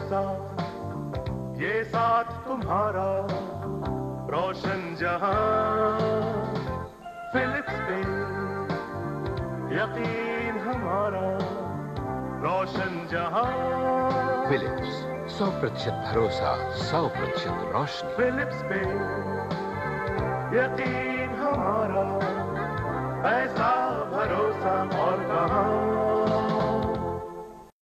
भरोसा, ये साथ तुम्हारा रोशन जहां। फिलिप्स पे यकीन हमारा रोशन जहां। फिलिप्स 100% भरोसा, 100% रोशनी। फिलिप्स पे यकीन हमारा, ऐसा भरोसा और कहां।